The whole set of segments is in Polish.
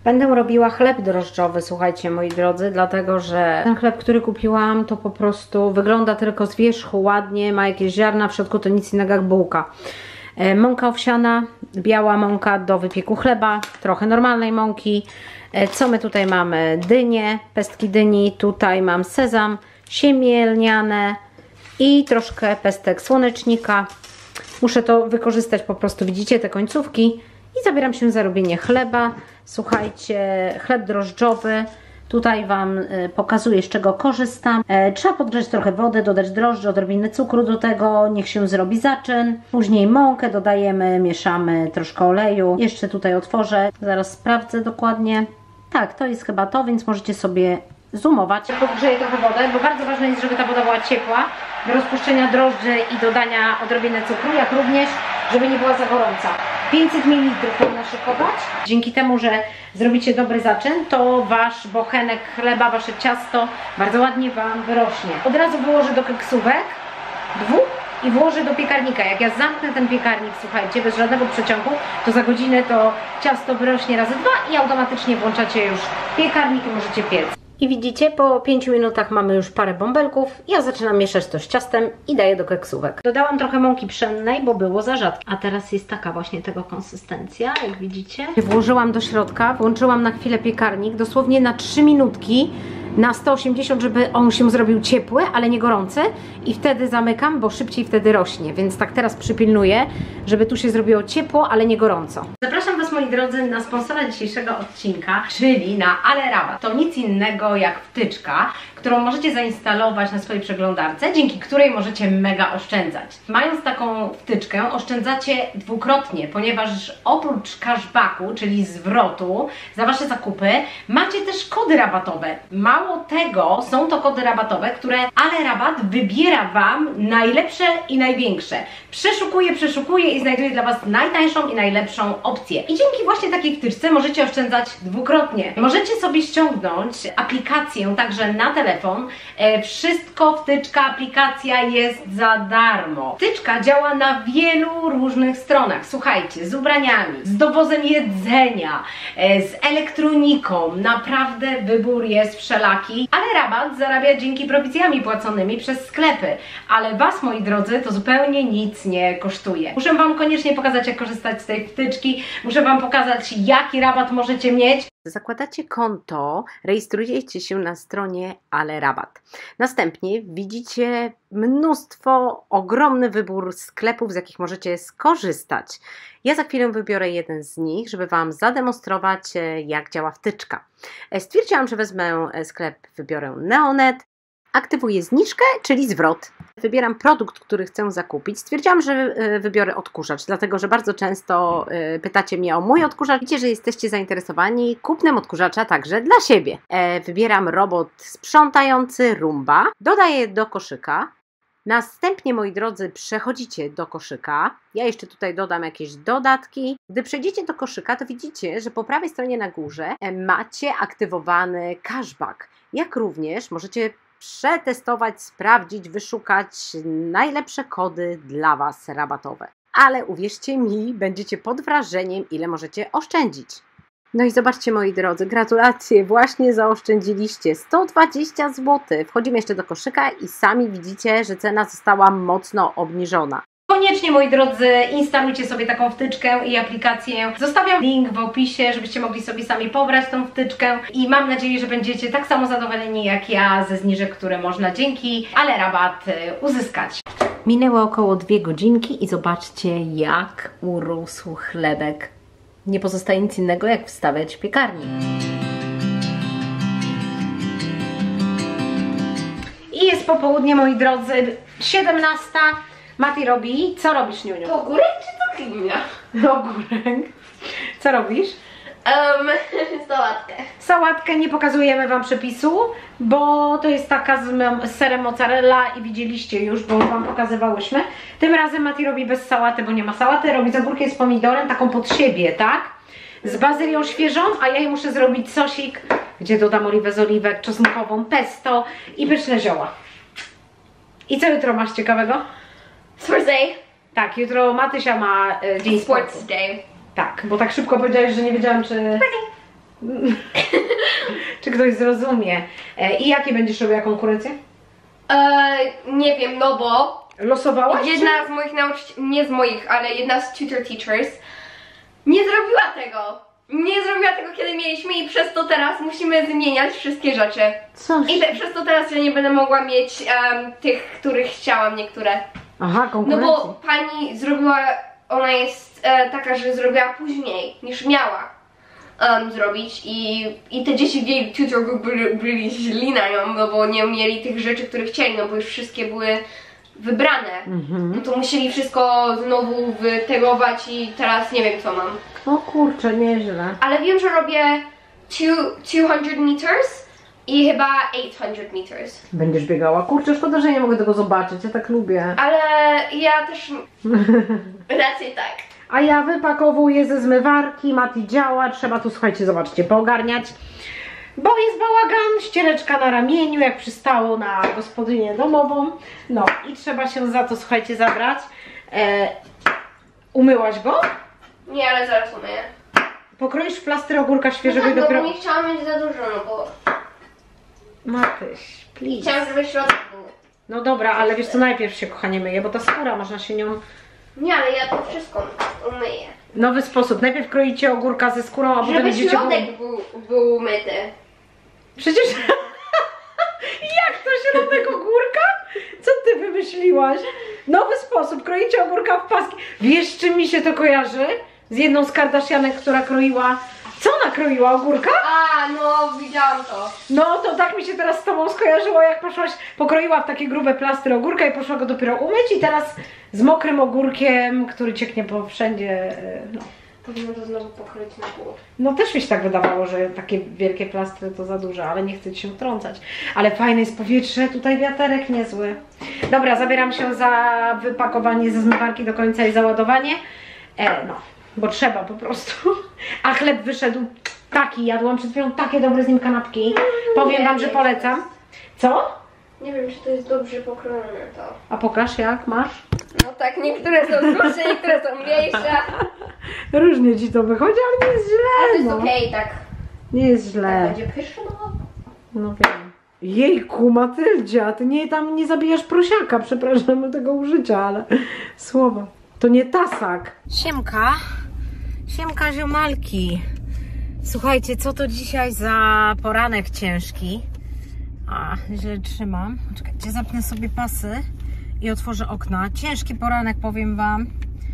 Będę robiła chleb drożdżowy, słuchajcie moi drodzy, dlatego że ten chleb, który kupiłam, to po prostu wygląda tylko z wierzchu ładnie, ma jakieś ziarna, w środku to nic innego jak bułka. Mąka owsiana, biała mąka do wypieku chleba, trochę normalnej mąki. Co my tutaj mamy? Dynie, pestki dyni, tutaj mam sezam, siemię lniane i troszkę pestek słonecznika. Muszę to wykorzystać po prostu, widzicie te końcówki i zabieram się za robienie chleba. Słuchajcie, chleb drożdżowy. Tutaj Wam pokazuję, z czego korzystam. Trzeba podgrzać trochę wody, dodać drożdży, odrobinę cukru do tego, niech się zrobi zaczyn. Później mąkę dodajemy, mieszamy troszkę oleju. Jeszcze tutaj otworzę, zaraz sprawdzę dokładnie. Tak, to jest chyba to, więc możecie sobie zoomować. Podgrzeję trochę wodę, bo bardzo ważne jest, żeby ta woda była ciepła do rozpuszczenia drożdży i dodania odrobinę cukru, jak również, żeby nie była za gorąca. 500 ml powinna szykować. Dzięki temu, że zrobicie dobry zaczyn, to Wasz bochenek chleba, Wasze ciasto bardzo ładnie Wam wyrośnie. Od razu wyłożę do keksówek, i włożę do piekarnika. Jak ja zamknę ten piekarnik, słuchajcie, bez żadnego przeciągu, to za godzinę to ciasto wyrośnie razy 2 i automatycznie włączacie już piekarnik i możecie piec. I widzicie, po 5 minutach mamy już parę bąbelków. Ja zaczynam mieszać to z ciastem i daję do keksówek. Dodałam trochę mąki pszennej, bo było za rzadko. A teraz jest taka właśnie tego konsystencja, jak widzicie. Włożyłam do środka, włączyłam na chwilę piekarnik, dosłownie na 3 minutki. Na 180, żeby on się zrobił ciepły, ale nie gorący i wtedy zamykam, bo szybciej wtedy rośnie, więc tak teraz przypilnuję, żeby tu się zrobiło ciepło, ale nie gorąco. Zapraszam Was, moi drodzy, na sponsora dzisiejszego odcinka, czyli na Ale Rabat. To nic innego jak wtyczka, którą możecie zainstalować na swojej przeglądarce, dzięki której możecie mega oszczędzać. Mając taką wtyczkę, oszczędzacie dwukrotnie, ponieważ oprócz cashbacku, czyli zwrotu za Wasze zakupy, macie też kody rabatowe. Mało tego, są to kody rabatowe, które Ale Rabat wybiera Wam najlepsze i największe. Przeszukuje i znajduje dla Was najtańszą i najlepszą opcję. I dzięki właśnie takiej wtyczce możecie oszczędzać dwukrotnie. Możecie sobie ściągnąć aplikację także na telefon. Wszystko, wtyczka, aplikacja jest za darmo. Wtyczka działa na wielu różnych stronach. Słuchajcie, z ubraniami, z dowozem jedzenia, z elektroniką. Naprawdę wybór jest wszelaki. Ale Rabat zarabia dzięki prowizjami płaconymi przez sklepy. Ale Was, moi drodzy, to zupełnie nic nie kosztuje. Muszę Wam koniecznie pokazać, jak korzystać z tej wtyczki. Muszę Wam pokazać, jaki rabat możecie mieć. Zakładacie konto, rejestrujecie się na stronie Ale Rabat. Następnie widzicie mnóstwo, ogromny wybór sklepów, z jakich możecie skorzystać. Ja za chwilę wybiorę jeden z nich, żeby Wam zademonstrować, jak działa wtyczka. Stwierdziłam, że wezmę sklep, wybiorę Neonet. Aktywuję zniżkę, czyli zwrot. Wybieram produkt, który chcę zakupić. Stwierdziłam, że wybiorę odkurzacz, dlatego że bardzo często pytacie mnie o mój odkurzacz. Widzicie, że jesteście zainteresowani kupnem odkurzacza także dla siebie. Wybieram robot sprzątający Roomba. Dodaję do koszyka. Następnie, moi drodzy, przechodzicie do koszyka. Ja jeszcze tutaj dodam jakieś dodatki. Gdy przejdziecie do koszyka, to widzicie, że po prawej stronie na górze macie aktywowany cashback. Jak również możecie przetestować, sprawdzić, wyszukać najlepsze kody dla Was rabatowe. Ale uwierzcie mi, będziecie pod wrażeniem, ile możecie oszczędzić. No i zobaczcie, moi drodzy, gratulacje, właśnie zaoszczędziliście 120 zł. Wchodzimy jeszcze do koszyka i sami widzicie, że cena została mocno obniżona. Koniecznie, moi drodzy, instalujcie sobie taką wtyczkę i aplikację. Zostawiam link w opisie, żebyście mogli sobie sami pobrać tą wtyczkę i mam nadzieję, że będziecie tak samo zadowoleni jak ja ze zniżek, które można dzięki Ale Rabat uzyskać. Minęły około 2 godzinki i zobaczcie, jak urósł chlebek. Nie pozostaje nic innego, jak wstawiać piekarnik. I jest popołudnie, moi drodzy, 17. Mati robi. Co robisz, Niuniu? Ogórek czy cukinia? Ogórek. Co robisz? Sałatkę. Sałatkę nie pokazujemy Wam przepisu, bo to jest taka z serem mozzarella i widzieliście już, bo Wam pokazywałyśmy. Tym razem Mati robi bez sałaty, bo nie ma sałaty. Robi z ogórkiem z pomidorem, taką pod siebie, tak? Z bazylią świeżą, a ja jej muszę zrobić sosik, gdzie dodam oliwę z oliwek, czosnkową, pesto i pyszne zioła. I co jutro masz ciekawego? Sports Day. Tak, jutro Matysia ma dzień Sports Day. Tak, bo tak szybko powiedziałeś, że nie wiedziałam, czy... Czy ktoś zrozumie. I jakie będziesz robiła konkurencje? Nie wiem, no bo Losowałaś? jedna z moich nauczycieli, nie z moich, ale jedna z tutor teachers nie zrobiła tego. Nie zrobiła tego, kiedy mieliśmy i przez to teraz musimy zmieniać wszystkie rzeczy. Coś. I przez to teraz ja nie będę mogła mieć tych, których chciałam, niektóre. Aha, No konkurencje. bo pani zrobiła, ona jest taka, że zrobiła później niż miała zrobić i te dzieci w jej tutor group byli źli na nią, no bo nie mieli tych rzeczy, które chcieli, no bo już wszystkie były wybrane. No to musieli wszystko znowu wytegować i teraz nie wiem co mam. O kurczę, nieźle. Ale wiem, że robię 200 meters i chyba 800 meters. Będziesz biegała? Kurczę, szkoda, że nie mogę tego zobaczyć, ja tak lubię. Ale ja też raczej tak. A ja wypakowuję ze zmywarki, Mati działa, trzeba tu, słuchajcie, zobaczcie, poogarniać. Bo jest bałagan, ściereczka na ramieniu, jak przystało na gospodynię domową. No i trzeba się za to, słuchajcie, zabrać. Umyłaś go? Nie, ale zaraz umyję. Pokroisz w plaster ogórka No świeżego tak, i dopiero... bo nie chciałam mieć za dużo, no bo Matyś, please. chciałam, żeby środek był. No dobra, ale wiesz co, najpierw się, kochanie, myje, bo ta skóra, można się nią... Nie, ale ja to wszystko umyję. Nowy sposób, najpierw kroicie ogórka ze skórą, a potem Żeby będziecie... środek był umyty. Przecież... Jak to środek ogórka? Co ty wymyśliłaś? Nowy sposób, kroicie ogórka w paski. Wiesz, czym mi się to kojarzy? Z jedną z Kardashianek, która kroiła... Co ona kroiła? Ogórka? A, no widziałam to. No to tak mi się teraz z tobą skojarzyło, jak poszłaś, pokroiła w takie grube plastry ogórka i poszła go dopiero umyć i teraz z mokrym ogórkiem, który cieknie po wszędzie, no. Powinno to znowu pokryć na pół. No też mi się tak wydawało, że takie wielkie plastry to za duże, ale nie chcę ci się wtrącać. Ale fajne jest powietrze, tutaj wiaterek niezły. Dobra, zabieram się za wypakowanie ze zmywarki do końca i załadowanie. No, bo trzeba po prostu. A chleb wyszedł taki, jadłam przed chwilą takie dobre z nim kanapki. Powiem wam, że polecam. Co? Nie wiem, czy to jest dobrze pokrojone to. A pokaż jak masz? No tak, niektóre są dłuższe, niektóre są mniejsze. Różnie ci to wychodzi, ale nie jest źle. Ale to jest no. okej, tak. Nie jest źle. Będzie pyszne. No wiem. Jejku, Matyldzia, ty nie, tam nie zabijasz prosiaka, przepraszam tego użycia, ale słowa. To nie tasak. Siemka. Siemka ziomalki. Słuchajcie, co to dzisiaj za poranek ciężki? A, źle trzymam. Czekajcie, zapnę sobie pasy i otworzę okna. Ciężki poranek, powiem wam.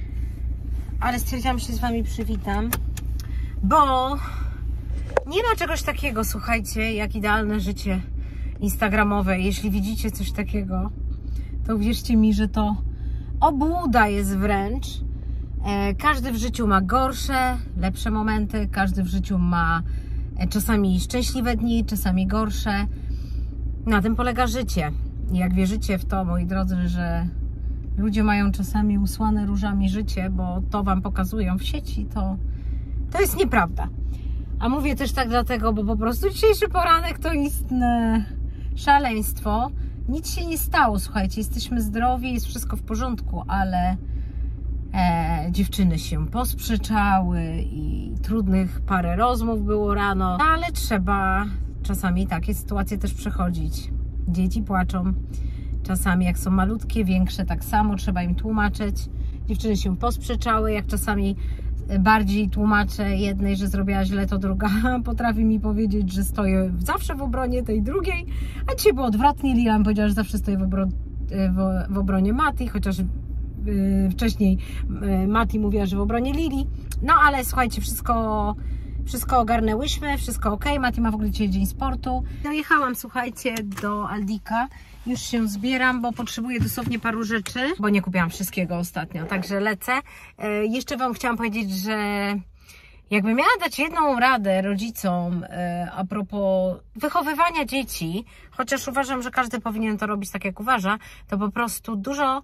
Ale stwierdziłam, że się z wami przywitam. Bo nie ma czegoś takiego, słuchajcie, jak idealne życie instagramowe. Jeśli widzicie coś takiego, to uwierzcie mi, że to obłuda jest wręcz. Każdy w życiu ma gorsze, lepsze momenty. Każdy w życiu ma czasami szczęśliwe dni, czasami gorsze. Na tym polega życie. I jak wierzycie w to, moi drodzy, że ludzie mają czasami usłane różami życie, bo to wam pokazują w sieci, to jest nieprawda. A mówię też tak dlatego, bo po prostu dzisiejszy poranek to istne szaleństwo. Nic się nie stało, słuchajcie, jesteśmy zdrowi, jest wszystko w porządku, ale dziewczyny się posprzeczały i trudnych parę rozmów było rano, ale trzeba czasami takie sytuacje też przechodzić. Dzieci płaczą, czasami jak są malutkie, większe tak samo, trzeba im tłumaczyć. Dziewczyny się posprzeczały, jak czasami bardziej tłumaczę jednej, że zrobiła źle, to druga potrafi mi powiedzieć, że stoję zawsze w obronie tej drugiej, a dzisiaj było odwrotnie. Lilian powiedziała, że zawsze stoję w obronie Mati, chociaż wcześniej Mati mówiła, że w obronie Lili. No ale słuchajcie, wszystko ogarnęłyśmy, wszystko ok. Mati ma w ogóle dzisiaj dzień sportu. Dojechałam, słuchajcie, do Aldika. Już się zbieram, bo potrzebuję dosłownie paru rzeczy, bo nie kupiłam wszystkiego ostatnio, także lecę. Jeszcze wam chciałam powiedzieć, że jakby miała dać jedną radę rodzicom a propos wychowywania dzieci, chociaż uważam, że każdy powinien to robić tak jak uważa, to po prostu dużo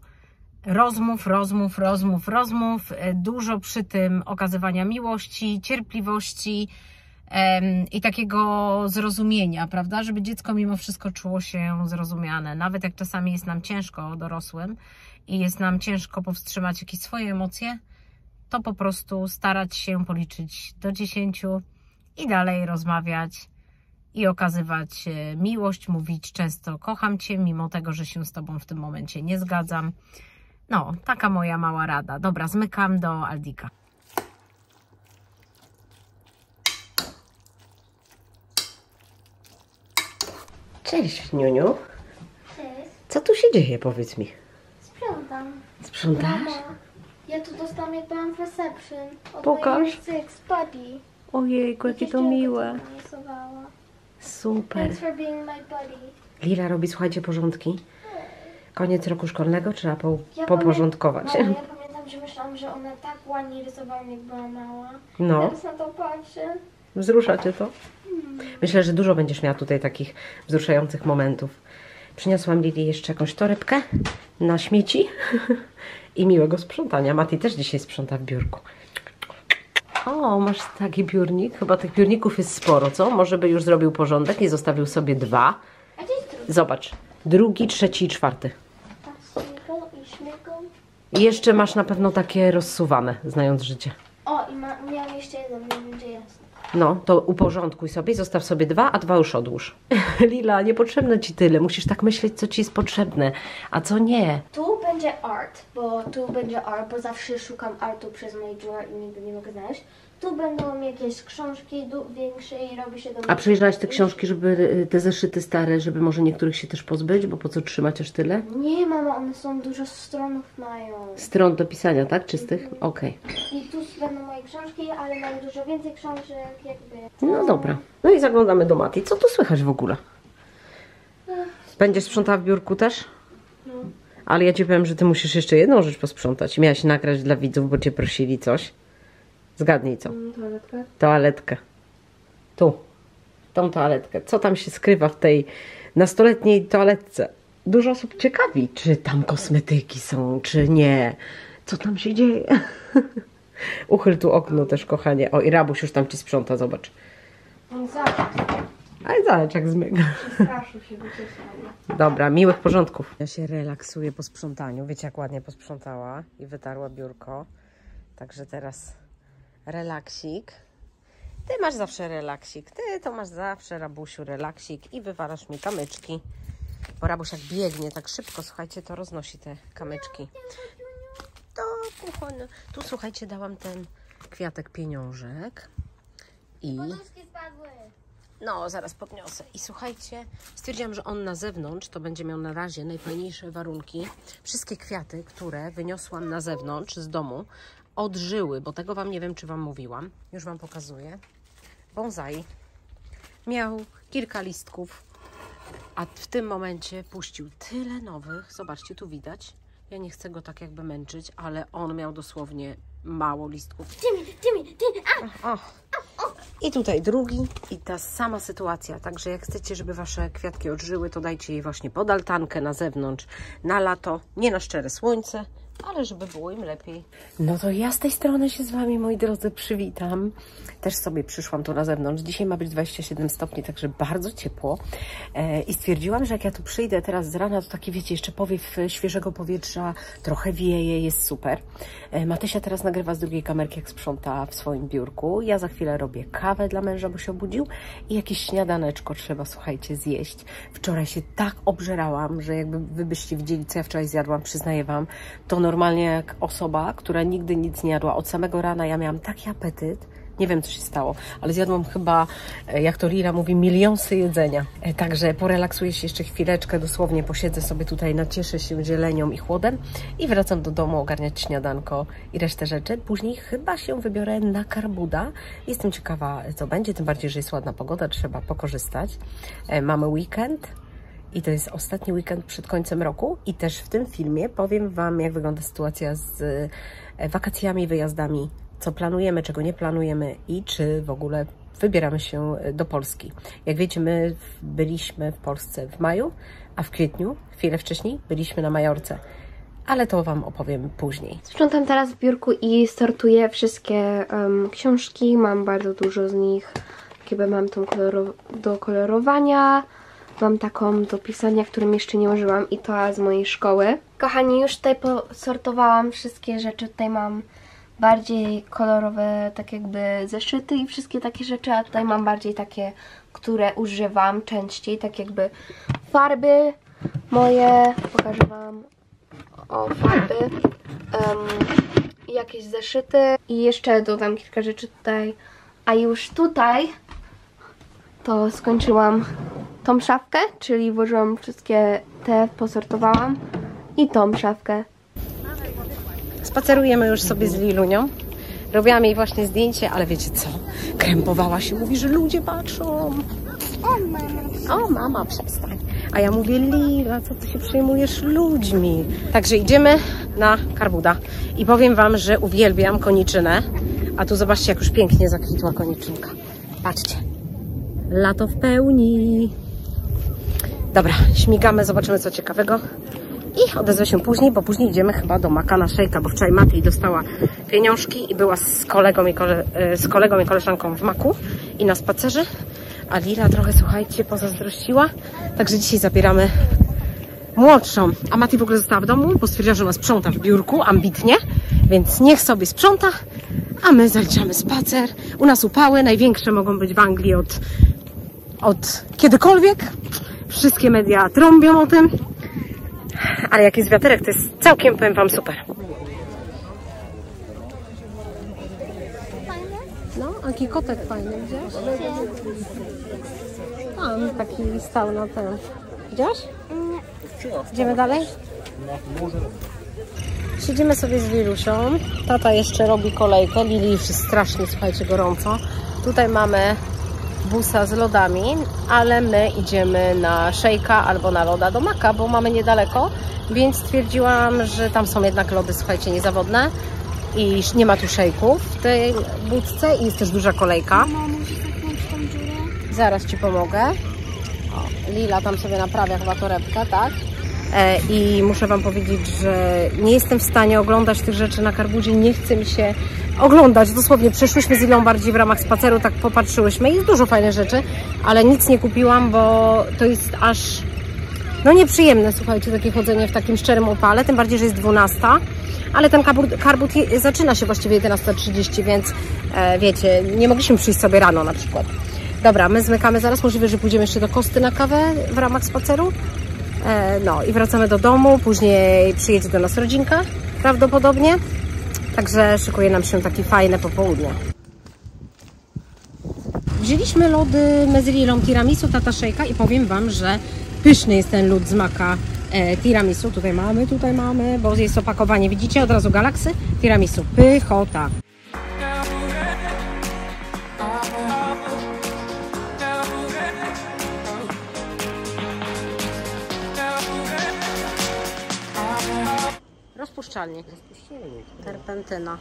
rozmów, dużo przy tym okazywania miłości, cierpliwości i takiego zrozumienia, prawda, żeby dziecko mimo wszystko czuło się zrozumiane, nawet jak czasami jest nam ciężko dorosłym i jest nam ciężko powstrzymać jakieś swoje emocje, to po prostu starać się policzyć do 10 i dalej rozmawiać i okazywać miłość, mówić często kocham Cię, mimo tego, że się z Tobą w tym momencie nie zgadzam. No, taka moja mała rada. Dobra, zmykam do Aldika. Cześć, Niuniu. Cześć. Co tu się dzieje, powiedz mi? Sprzątam. Sprzątasz? Mama, ja tu dostałam jak byłam w reception. Od Pokaż. mojej Six Buddy. Ojejku, jakie to miłe. Narysowała. Super. Thanks for being my buddy. Lila robi, słuchajcie, porządki. Koniec roku szkolnego, trzeba Ja poporządkować. Mama, ja pamiętam, że myślałam, że ona tak ładnie rysowała, jak była mała. No. Teraz na to patrzę. Wzrusza Cię to? Myślę, że dużo będziesz miała tutaj takich wzruszających momentów. Przyniosłam Lili jeszcze jakąś torebkę na śmieci i miłego sprzątania. Mati też dzisiaj sprząta w biurku. O, masz taki piórnik? Chyba tych piórników jest sporo, co? Może by już zrobił porządek i zostawił sobie 2. A gdzie jest drugi? Zobacz. 2., 3. i 4. A śmigą i śmigą. I jeszcze masz na pewno takie rozsuwane, znając życie. O, i miałam jeszcze jeden, nie wiem gdzie jest. No, to uporządkuj sobie, zostaw sobie 2, a 2 już odłóż. Lila, niepotrzebne Ci tyle. Musisz tak myśleć, co Ci jest potrzebne, a co nie. Tu będzie art, bo zawsze szukam artu przez moje drawer i nigdy nie mogę znaleźć. Tu będą jakieś książki większe i robi się do mnie. A przejrzałaś te książki, żeby te zeszyty stare, żeby może niektórych się też pozbyć, bo po co trzymać aż tyle? Nie, mama, one są dużo stronów mają. Stron do pisania, tak? Czystych? Okej. I tu będą moje książki, ale mam dużo więcej książek, jakby. No dobra. No i zaglądamy do Mati. Co tu słychać w ogóle? Będziesz sprzątała w biurku też? No. Ale ja Ci powiem, że Ty musisz jeszcze jedną rzecz posprzątać. Miałaś nagrać dla widzów, bo Cię prosili coś. Zgadnij co? Toaletkę? Toaletkę. Tu. Tą toaletkę. Co tam się skrywa w tej nastoletniej toaletce? Dużo osób ciekawi, czy tam kosmetyki są, czy nie. Co tam się dzieje? Uchyl tu okno też, kochanie. O, i Rabuś już tam Ci sprząta, zobacz. On zawsze Ale zobacz, jak zmyga. straszył się wyciskał. Dobra, miłych porządków. Ja się relaksuję po sprzątaniu. Wiecie, jak ładnie posprzątała i wytarła biurko. Także teraz relaksik. Ty masz zawsze relaksik. Ty to masz zawsze, Rabusiu, relaksik i wywalasz mi kamyczki. Bo Rabuś jak biegnie tak szybko, słuchajcie, to roznosi te kamyczki. To kochane. Tu, słuchajcie, dałam ten kwiatek pieniążek. I Poduszki spadły. no, zaraz podniosę. I słuchajcie, stwierdziłam, że on na zewnątrz to będzie miał na razie najfajniejsze warunki. Wszystkie kwiaty, które wyniosłam na zewnątrz z domu, odżyły, bo tego Wam nie wiem, czy Wam mówiłam. Już Wam pokazuję. Bonsai miał kilka listków, a w tym momencie puścił tyle nowych. Zobaczcie, tu widać. Ja nie chcę go tak jakby męczyć, ale on miał dosłownie mało listków. Timmy, O. I tutaj drugi i ta sama sytuacja, także jak chcecie, żeby Wasze kwiatki odżyły, to dajcie je właśnie pod altankę na zewnątrz, na lato, nie na szczere słońce, ale żeby było im lepiej. No to ja z tej strony się z Wami, moi drodzy, przywitam. Też sobie przyszłam tu na zewnątrz. Dzisiaj ma być 27 stopni, także bardzo ciepło. I stwierdziłam, że jak ja tu przyjdę teraz z rana, to taki, wiecie, jeszcze powiew świeżego powietrza, trochę wieje, jest super. Matysia teraz nagrywa z drugiej kamerki, jak sprząta w swoim biurku. Ja za chwilę robię kawę dla męża, bo się obudził i jakieś śniadaneczko trzeba, słuchajcie, zjeść. Wczoraj się tak obżerałam, że jakby wy byście widzieli, co ja wczoraj zjadłam, przyznaję Wam, to normalnie jak osoba, która nigdy nic nie jadła. Od samego rana ja miałam taki apetyt. Nie wiem, co się stało, ale zjadłam chyba, jak to Lila mówi, milionsy jedzenia. Także porelaksuję się jeszcze chwileczkę, dosłownie posiedzę sobie tutaj, nacieszę się zielenią i chłodem i wracam do domu ogarniać śniadanko i resztę rzeczy. Później chyba się wybiorę na Karbuda. Jestem ciekawa, co będzie, tym bardziej, że jest ładna pogoda, trzeba pokorzystać. Mamy weekend. I to jest ostatni weekend przed końcem roku i też w tym filmie powiem Wam, jak wygląda sytuacja z wakacjami, wyjazdami, co planujemy, czego nie planujemy i czy w ogóle wybieramy się do Polski. Jak wiecie, my byliśmy w Polsce w maju, a w kwietniu, chwilę wcześniej, byliśmy na Majorce. Ale to Wam opowiem później. Sprzątam teraz w biurku i sortuję wszystkie książki. Mam bardzo dużo z nich. Jakby mam tą do kolorowania. Mam taką do pisania, którą jeszcze nie użyłam i to z mojej szkoły. Kochani, już tutaj posortowałam wszystkie rzeczy. Tutaj mam bardziej kolorowe, tak jakby zeszyty i wszystkie takie rzeczy, a tutaj mam bardziej takie, które używam częściej, tak jakby farby moje, pokażę Wam, o farby, jakieś zeszyty i jeszcze dodam kilka rzeczy tutaj, a już tutaj to skończyłam tą szafkę, czyli włożyłam wszystkie te, posortowałam i tą szafkę. Spacerujemy już sobie z Lilunią. Robiłam jej właśnie zdjęcie, ale wiecie co? Krępowała się, mówi, że ludzie patrzą. O mama, przestań. A ja mówię, Lila, co ty się przejmujesz ludźmi? Także idziemy na Karbuda. I powiem Wam, że uwielbiam koniczynę. A tu zobaczcie, jak już pięknie zakwitła koniczynka. Patrzcie. Lato w pełni. Dobra, śmigamy, zobaczymy co ciekawego. I odezwę się później, bo później idziemy chyba do Maka na szejka, bo wczoraj Mati dostała pieniążki i była z kolegą i koleżanką w Maku i na spacerze. A Lila trochę, słuchajcie, pozazdrościła. Także dzisiaj zabieramy młodszą. A Mati w ogóle została w domu, bo stwierdziła, że ona sprząta w biurku, ambitnie. Więc niech sobie sprząta, a my zaliczamy spacer. U nas upały, największe mogą być w Anglii od kiedykolwiek. Wszystkie media trąbią o tym. Ale jak jest wiaterek, to jest całkiem, powiem Wam, super. No, taki kotek fajny, widziałeś? Tam taki stał na ten. Widziałeś? Idziemy dalej? Siedzimy sobie z Lilusią. Tata jeszcze robi kolejkę. Lili już jest strasznie, słuchajcie, gorąco. Tutaj mamy busa z lodami, ale my idziemy na szejka albo na loda do Maka, bo mamy niedaleko, więc stwierdziłam, że tam są jednak lody, słuchajcie, niezawodne i nie ma tu szejków w tej budce i jest też duża kolejka. Zaraz Ci pomogę. O, Lila tam sobie naprawia chyba torebkę, tak? I muszę Wam powiedzieć, że nie jestem w stanie oglądać tych rzeczy na Karbudzie, nie chce mi się oglądać, dosłownie przeszłyśmy z Ilą bardziej w ramach spaceru, tak popatrzyłyśmy, jest dużo fajnych rzeczy, ale nic nie kupiłam, bo to jest aż no nieprzyjemne, słuchajcie, takie chodzenie w takim szczerym upale, tym bardziej, że jest 12, ale ten Karbud zaczyna się właściwie 11:30, więc wiecie, nie mogliśmy przyjść sobie rano na przykład. Dobra, my zmykamy zaraz, możliwe, że pójdziemy jeszcze do Kosty na kawę w ramach spaceru. No i wracamy do domu, później przyjedzie do nas rodzinka prawdopodobnie, także szykuje nam się takie fajne popołudnie. Wzięliśmy lody my z Lilą tiramisu, tata szejka i powiem Wam, że pyszny jest ten lód z Maka tiramisu, tutaj mamy, bo jest opakowanie, widzicie, od razu Galaxy, tiramisu, pychota. Rozpuszczalnik. Terpentyna.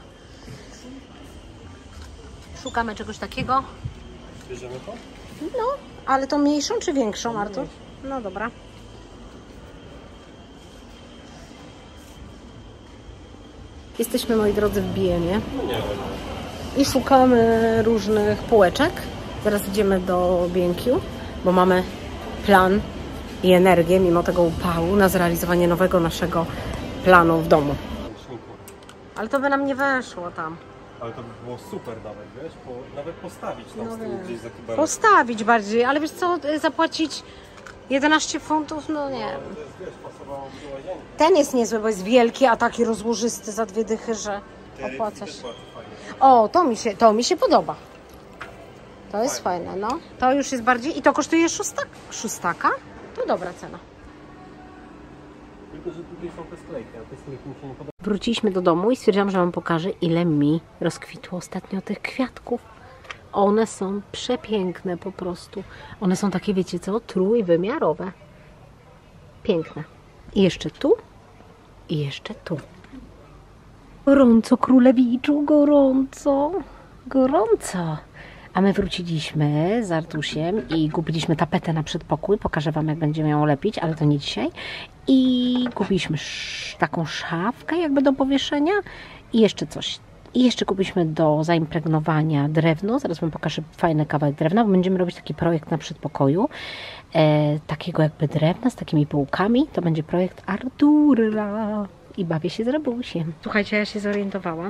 Szukamy czegoś takiego. Bierzemy to? No, ale to mniejszą czy większą, Artur? No dobra. Jesteśmy, moi drodzy, w BM-ie i szukamy różnych półeczek. Zaraz idziemy do B&Q, bo mamy plan i energię, mimo tego upału, na zrealizowanie nowego naszego planu w domu. Ale to by nam nie weszło tam. Ale to by było super nawet, wiesz? Nawet postawić tam z tyłu gdzieś za kibarem. Postawić bardziej, ale wiesz co, zapłacić 11 funtów, no nie. Wiesz, pasowało do łazienki. Ten jest niezły, bo jest wielki, a taki rozłożysty za 2 dychy, że opłaca się. O, to mi się podoba. To jest fajne, no. To już jest bardziej, i to kosztuje szóstaka? To dobra cena. Tylko, że tutaj są te sklejki, a te sklejki mi się nie podobają. Wróciliśmy do domu i stwierdziłam, że Wam pokażę, ile mi rozkwitło ostatnio tych kwiatków. One są przepiękne po prostu. One są takie, wiecie co, trójwymiarowe. Piękne. I jeszcze tu, i jeszcze tu. Gorąco, królewiczu, gorąco, gorąco. A my wróciliśmy z Artusiem i kupiliśmy tapetę na przedpokój. Pokażę Wam, jak będziemy ją lepić, ale to nie dzisiaj. I kupiliśmy taką szafkę jakby do powieszenia i jeszcze coś. I jeszcze kupiliśmy do zaimpregnowania drewno. Zaraz Wam pokażę fajny kawałek drewna, bo będziemy robić taki projekt na przedpokoju. Takiego jakby drewna z takimi półkami. To będzie projekt Artura. I bawię się z Rabusiem. Słuchajcie, ja się zorientowałam,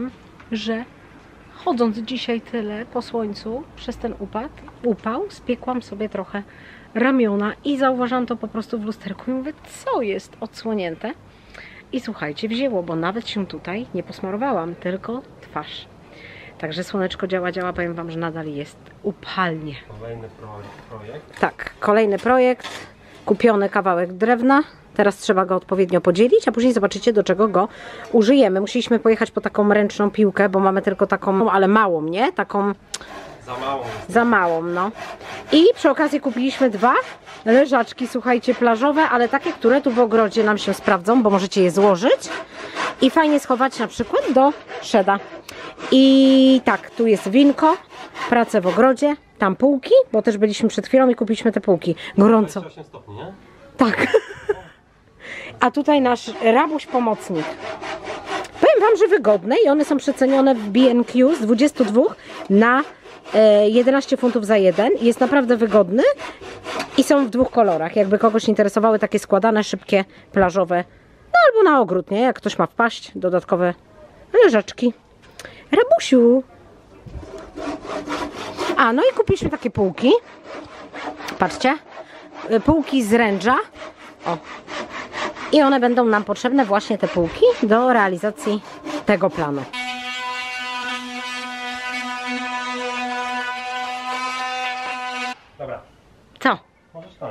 że chodząc dzisiaj tyle po słońcu przez ten upał, spiekłam sobie trochę ramiona i zauważyłam to po prostu w lusterku i mówię, co jest odsłonięte. I słuchajcie, wzięło, bo nawet się tutaj nie posmarowałam, tylko twarz. Także słoneczko działa, powiem Wam, że nadal jest upalnie. Kolejny projekt. Tak, kolejny projekt, kupiony kawałek drewna. Teraz trzeba go odpowiednio podzielić, a później zobaczycie, do czego go użyjemy. Musieliśmy pojechać po taką ręczną piłkę, bo mamy tylko taką, ale małą, nie? Taką za małą, no. I przy okazji kupiliśmy 2 leżaczki, słuchajcie, plażowe, ale takie, które tu w ogrodzie nam się sprawdzą, bo możecie je złożyć i fajnie schować na przykład do szeda. I tak, tu jest winko, prace w ogrodzie, tam półki, bo też byliśmy przed chwilą i kupiliśmy te półki. Gorąco. 28 stopni, nie? Tak. A tutaj nasz rabuś pomocnik. Powiem Wam, że wygodne i one są przecenione w B&Q z 22 na 11 funtów za jeden. Jest naprawdę wygodny i są w 2 kolorach. Jakby kogoś interesowały takie składane, szybkie, plażowe, no albo na ogród, nie? Jak ktoś ma wpaść, dodatkowe leżaczki. Rabusiu. A, no i kupiliśmy takie półki. Patrzcie. Półki z ręża. O. I one będą nam potrzebne, właśnie te półki, do realizacji tego planu. Dobra. Co? Możesz tam.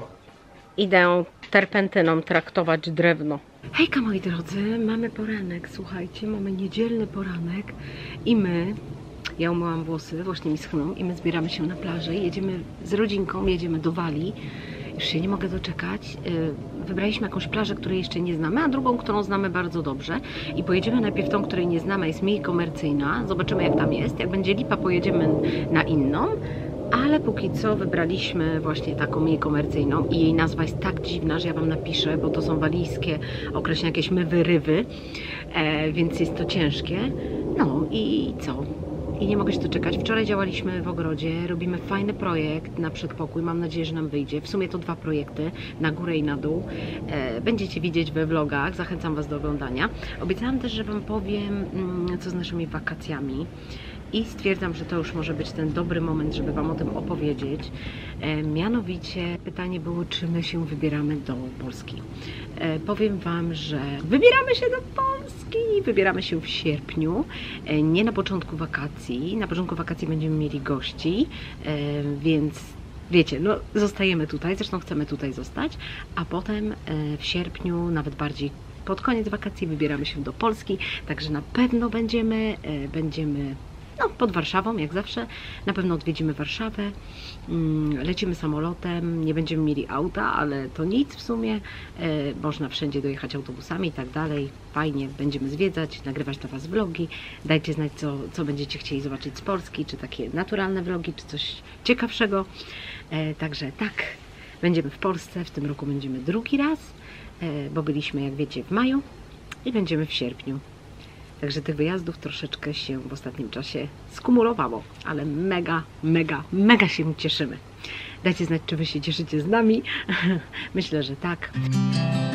Idę terpentyną traktować drewno. Hejka moi drodzy, mamy poranek, słuchajcie, mamy niedzielny poranek i ja umyłam włosy, właśnie mi schną i my zbieramy się na plaży, jedziemy z rodzinką, jedziemy do Walii. Już się nie mogę doczekać. Wybraliśmy jakąś plażę, której jeszcze nie znamy, a drugą, którą znamy bardzo dobrze. I pojedziemy najpierw tą, której nie znamy, jest mniej komercyjna. Zobaczymy, jak tam jest. Jak będzie lipa, pojedziemy na inną. Ale póki co wybraliśmy właśnie taką mniej komercyjną i jej nazwa jest tak dziwna, że ja Wam napiszę, bo to są walijskie określenia, jakieś wyrywy, więc jest to ciężkie. No i co? I nie mogę się doczekać. Wczoraj działaliśmy w ogrodzie, robimy fajny projekt na przedpokój, mam nadzieję, że nam wyjdzie. W sumie to 2 projekty, na górę i na dół. Będziecie widzieć we vlogach, zachęcam Was do oglądania. Obiecałam też, że Wam powiem, co z naszymi wakacjami. I stwierdzam, że to już może być ten dobry moment, żeby Wam o tym opowiedzieć. Mianowicie pytanie było, czy my się wybieramy do Polski. Powiem Wam, że wybieramy się do Polski. Wybieramy się w sierpniu, nie na początku wakacji. Na początku wakacji będziemy mieli gości, więc wiecie, no zostajemy tutaj, zresztą chcemy tutaj zostać, a potem w sierpniu, nawet bardziej pod koniec wakacji wybieramy się do Polski, także na pewno będziemy no, pod Warszawą, jak zawsze. Na pewno odwiedzimy Warszawę. Lecimy samolotem, nie będziemy mieli auta, ale to nic w sumie. Można wszędzie dojechać autobusami i tak dalej. Fajnie, będziemy zwiedzać, nagrywać dla Was vlogi. Dajcie znać, co będziecie chcieli zobaczyć z Polski, czy takie naturalne vlogi, czy coś ciekawszego. Także tak, będziemy w Polsce. W tym roku będziemy drugi raz, bo byliśmy, jak wiecie, w maju i będziemy w sierpniu. Także tych wyjazdów troszeczkę się w ostatnim czasie skumulowało, ale mega się cieszymy. Dajcie znać, czy Wy się cieszycie z nami. Myślę, że tak.